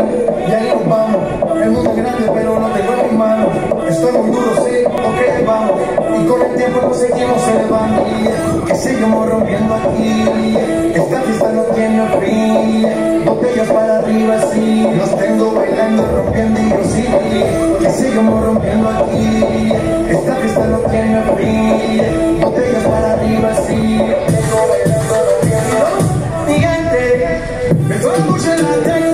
y ahí nos vamos. El mundo es grande, pero no tengo en mis manos. Estoy muy duro, sí, ok, vamos. Y con el tiempo nos seguimos elevando. Que seguimos rompiendo aquí. Esta fiesta no tiene fin. Botellas para arriba, sí. Los tengo bailando, rompiendo y yo sí. Que seguimos rompiendo aquí. Esta fiesta no tiene fin. Botellas para arriba, sí. Tengo bailando, rompiendo. Gigante, me fue mucho en la calle.